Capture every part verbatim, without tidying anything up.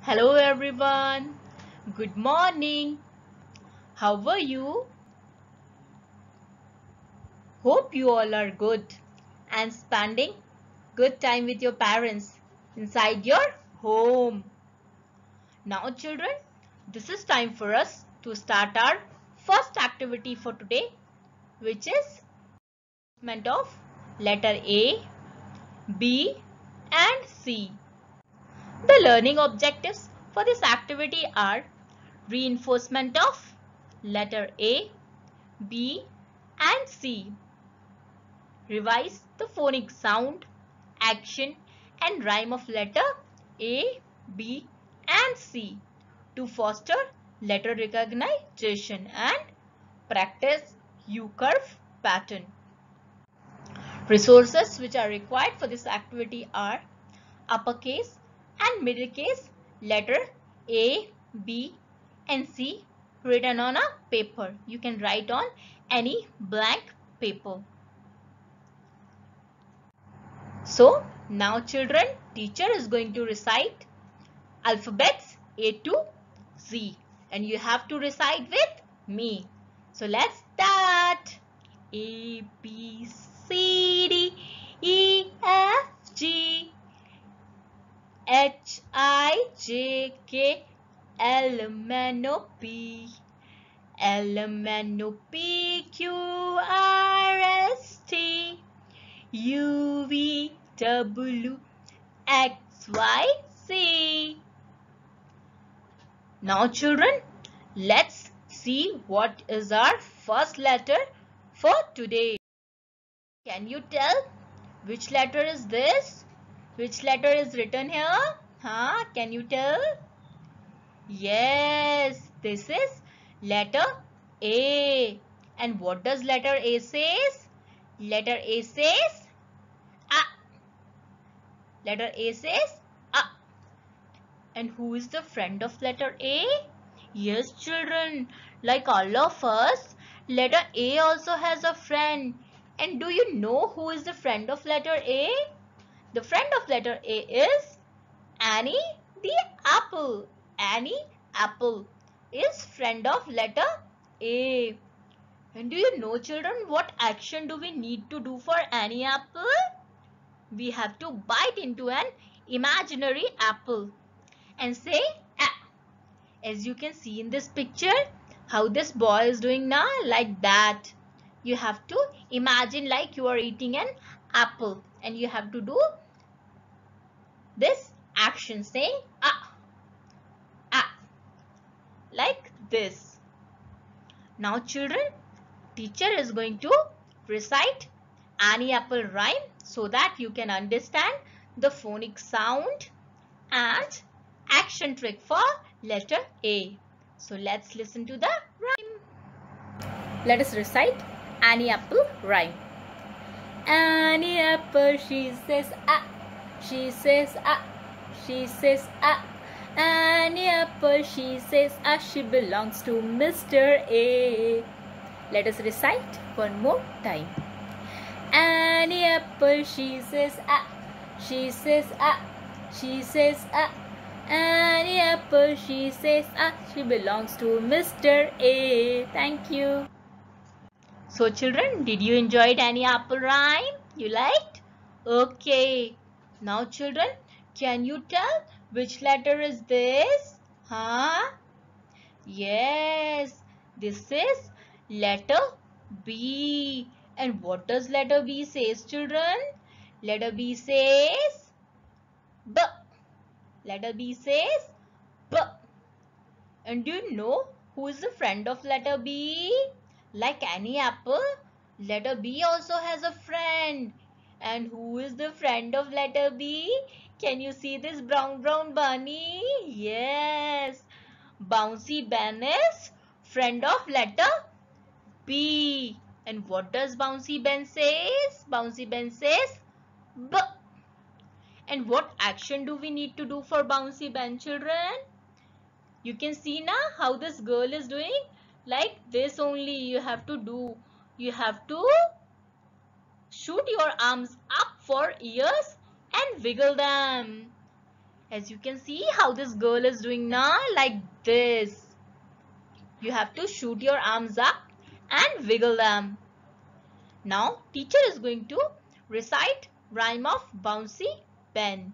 Hello everyone. Good morning. How are you? Hope you all are good and spending good time with your parents inside your home. Now children, this is time for us to start our first activity for today, which is reinforcement of letter A, B and C. The learning objectives for this activity are reinforcement of letter A, B and C. Revise the phonic sound, action and rhyme of letter A, B and C to foster letter recognition and practice U-curve pattern. Resources which are required for this activity are uppercase and middle case letter A, B and C written on a paper. You can write on any blank paper. So now children, teacher is going to recite alphabets A to Z and you have to recite with me. So let's start. A, B, C, D, E, F, G, H, I, J, K, L, M, N, O, P, L, M, N, O, P, Q, R, S, T, U, V, W, X, Y, Z. Now children, let's see what is our first letter for today. Can you tell which letter is this? Which letter is written here? Huh? Can you tell? Yes, this is letter A. And what does letter A says? Letter A says A. Letter A says A. And who is the friend of letter A? Yes, children, like all of us, letter A also has a friend. And do you know who is the friend of letter A? The friend of letter A is Annie the apple. Annie apple is friend of letter A. And do you know children what action do we need to do for Annie apple? We have to bite into an imaginary apple and say ah. As you can see in this picture, how this boy is doing now, like that. You have to imagine like you are eating an apple and you have to do this action saying ah, ah, like this. Now children, teacher is going to recite Annie apple rhyme so that you can understand the phonic sound and action trick for letter A. So let's listen to the rhyme. Let us recite Annie apple rhyme. Annie apple, she says ah, she says ah, she says ah. Annie apple, she says ah, she belongs to Mister A. Let us recite one more time. Annie apple, she says ah, she says ah, she says ah. Annie apple, she says ah, she belongs to Mister A. Thank you. So children, did you enjoy Annie apple rhyme? You liked? Okay. Now children, can you tell which letter is this? Huh? Yes, this is letter B. And what does letter B says children? Letter B says B. Letter B says B. And do you know who is the friend of letter B? Like Annie apple, letter B also has a friend. And who is the friend of letter B? Can you see this brown brown bunny? Yes. Bouncy Ben is friend of letter B. And what does Bouncy Ben says? Bouncy Ben says B. And what action do we need to do for Bouncy Ben children? You can see now how this girl is doing. Like this only you have to do. You have to shoot your arms up for ears and wiggle them. As you can see how this girl is doing now, like this. You have to shoot your arms up and wiggle them. Now teacher is going to recite rhyme of Bouncy Ben.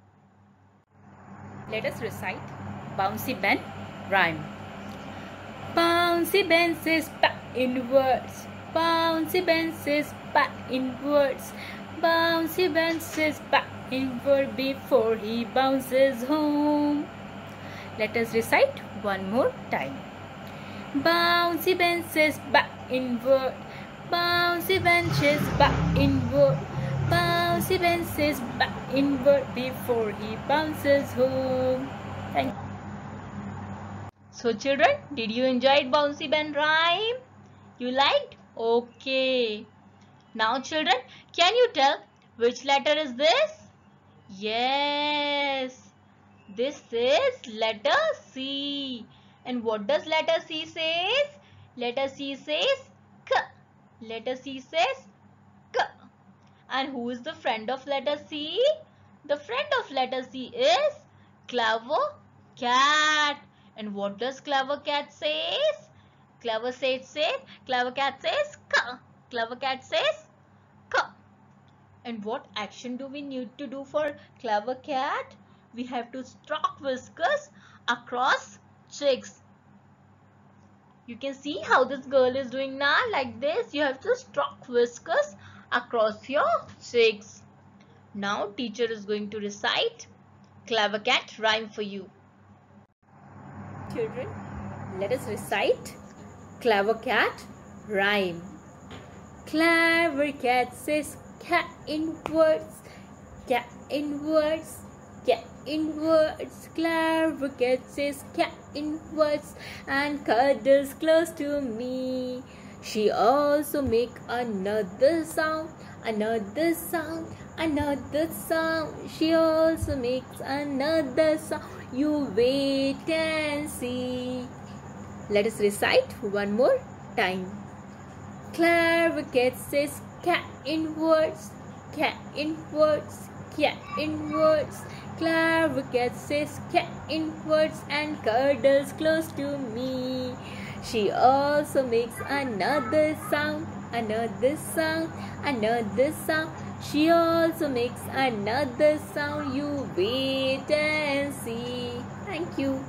Let us recite Bouncy Ben rhyme. Bouncy Ben says back inwards. Bouncy Ben says back inwards. Bouncy Ben says back inward before he bounces home. Let us recite one more time. Bouncy Ben says back inward. Bouncy Ben says back inward. Bouncy Ben says back inward before he bounces home. Thank you. So children, did you enjoy Bouncy Ben rhyme? You liked? Okay. Now children, can you tell which letter is this? Yes. This is letter C. And what does letter C says? Letter C says K. Letter C says K. And who is the friend of letter C? The friend of letter C is Clever Cat. And what does Clever Cat says? Clever says say, Clever Cat says K. Clever Cat says K. And what action do we need to do for Clever Cat? We have to stroke whiskers across cheeks. You can see how this girl is doing now, like this. You have to stroke whiskers across your cheeks. Now teacher is going to recite Clever Cat rhyme for you. Children, let us recite Clever Cat rhyme. Clever Cat says cat in words, cat in words, cat in words. Clever Cat says cat in words and cuddles close to me. She also make another sound, another sound, another sound. She also makes another sound. You wait and see. Let us recite one more time. Clever Cat says cat in words, cat in words, cat in words. Clever Cat says cat in words and cuddles close to me. She also makes another sound, another sound, another sound. She also makes another sound. You wait and see. Thank you.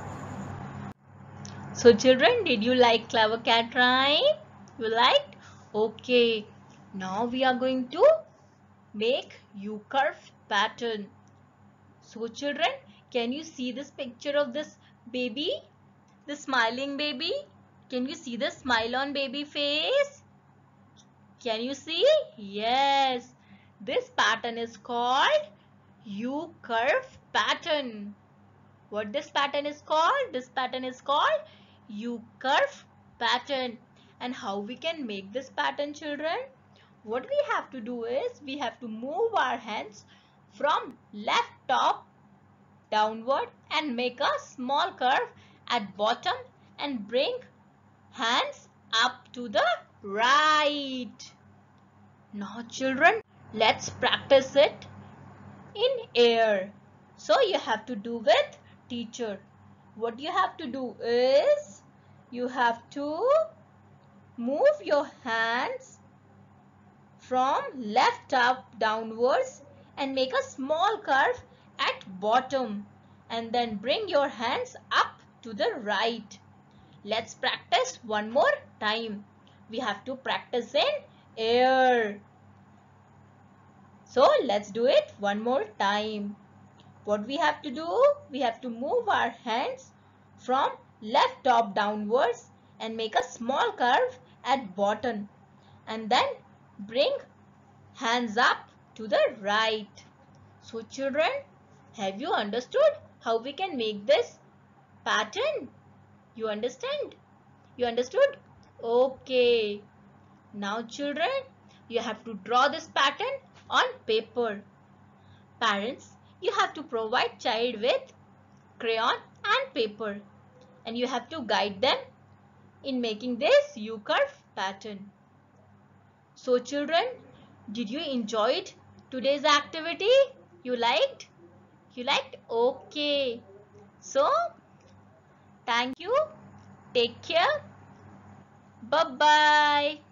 So children, did you like Clever Cat rhyme? You liked? Okay. Now we are going to make U-curve pattern. So children, can you see this picture of this baby? The smiling baby? Can you see the smile on baby face? Can you see? Yes. This pattern is called U-curve pattern. What this pattern is called? This pattern is called U-curve pattern. And how we can make this pattern, children? What we have to do is we have to move our hands from left top downward and make a small curve at bottom and bring hands up to the right. Now children, let's practice it in air. So you have to do with teacher. What you have to do is you have to move your hands from left up downwards and make a small curve at bottom and then bring your hands up to the right. Let's practice one more time. We have to practice in air. So let's do it one more time. What we have to do? We have to move our hands from left top downwards and make a small curve at bottom and then bring hands up to the right. So children, have you understood how we can make this pattern? You understand? You understood? Okay. Now children, you have to draw this pattern on paper. Parents, you have to provide child with crayon and paper and you have to guide them in making this U-curve pattern. So children, did you enjoy today's activity? You liked? You liked? Okay. So, thank you. Take care. Bye-bye.